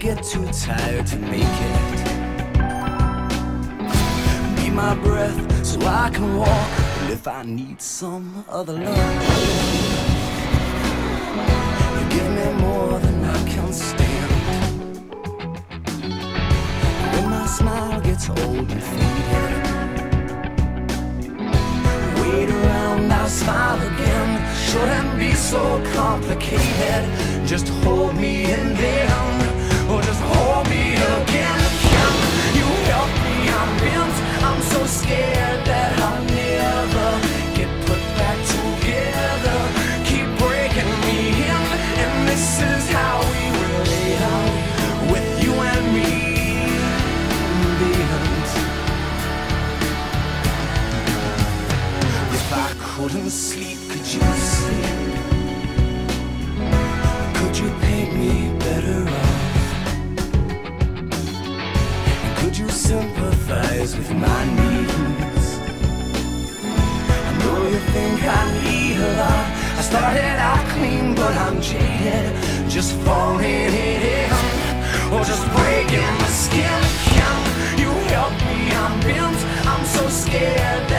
get too tired to make it. Be my breath so I can walk, and if I need some other love, you give me more than I can stand. When my smile gets old and faded, wait around, I'll smile again. Shouldn't be so complicated. Just hold me and then, or just hold me again. Can you help me? I'm bent. I'm so scared that I'll never get put back together. Keep breaking me in, and this is how we will end, with you and me in the end. If I couldn't sleep, could you sleep? Could you paint me better off? And could you sympathize with my needs? I know you think I need a lot. I started out clean, but I'm jaded, just falling in, or just breaking my skin. Can you help me? I'm bent. I'm so scared that